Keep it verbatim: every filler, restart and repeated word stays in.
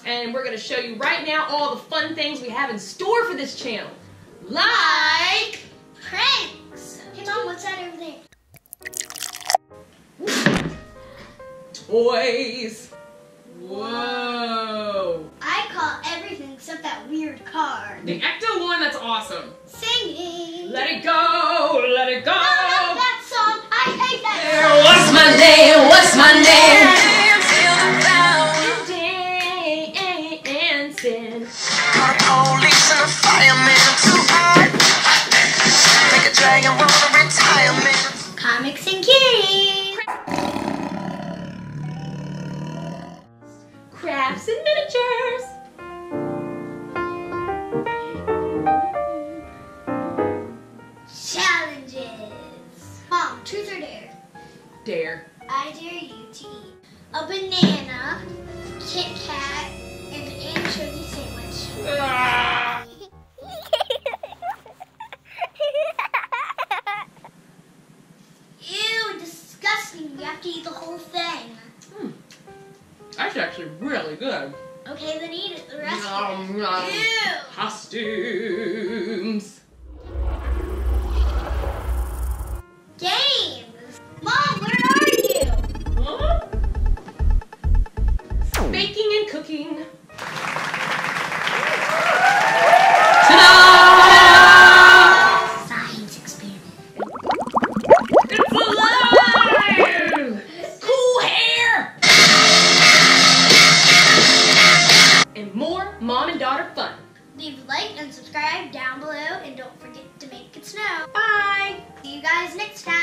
and we're going to show you right now all the fun things we have in store for this channel. Like pranks. Hey Mom, what's that over there? Toys. Whoa. I call everything except that weird card. The Ecto one, that's awesome. Singing. Let it go, let it go. No, not that song. I hate that Yeah, song. what's my name? What's my name? Dancing. Call the police and a fireman too hard. Make a dragon want a retirement. Comics and kitties. Crafts and miniatures. Challenges. Mom, truth or dare? Dare. I dare you to eat a banana, Kit Kat, and an anchovy sandwich. Ah. Ew, disgusting. You have to eat the whole thing. Hmm. That's actually really good. Okay, then eat it. The rest Nom, of it. nom. Ew. Costumes. Games. Mom, where are you? Huh? Baking and cooking. Ta-da! Science experiment. It's alive! Cool hair! And more mom and daughter fun. Leave a like and subscribe down below, and don't forget to make it snow. Bye! See you guys next time.